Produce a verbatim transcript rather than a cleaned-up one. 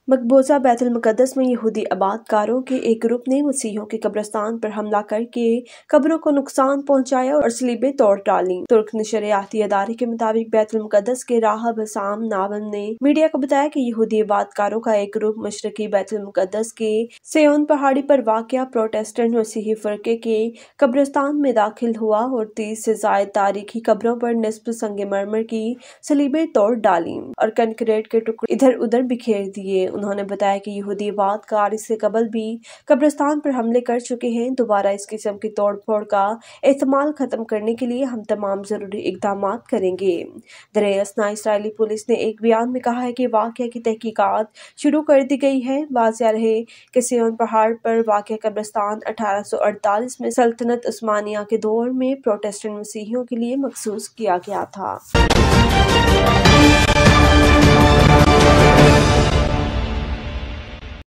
मकबूजा बैतुल मुक़द्दस में यहूदी आबादकारों के एक ग्रुप ने मसीहियों के कब्रिस्तान पर हमला करके कब्रों को नुकसान पहुंचाया और सलीबें तोड़ डाली। तुर्क नशरियाती अदारे के मुताबिक बैतुल मुक़द्दस के राहब हसाम नावल ने मीडिया को बताया कि यहूदी आबादकारों का एक ग्रुप मशरकी बैतुल मुक़द्दस के सियोन पहाड़ी पर वाक़या प्रोटेस्टेंट मसीही फ़िरके के कब्रिस्तान में दाखिल हुआ और तीस से ज़ायद तारीखी कब्रों पर निस्फ संगमरमर की सलीबें तोड़ डाली और कंक्रीट के टुकड़े इधर उधर बिखेर दिए। उन्होंने बताया कि यहूदी आबादकार इससे कबल भी कब्रिस्तान पर हमले कर चुके हैं। दोबारा इस किस्म की तोड़ फोड़ का एहतमाल खत्म करने के लिए हम तमाम जरूरी इकदाम करेंगे। दरे असना इस्राएली पुलिस ने एक बयान में कहा है कि वाक़या की तहकीकात शुरू कर दी गई है। वाज़ेह रहे कि सियोन पहाड़ पर वाक़या कब्रिस्तान अठारह सौ अड़तालीस में सल्तनत उस्मानिया के दौर में प्रोटेस्टेंट मसीहियों के लिए मखसूस किया गया था।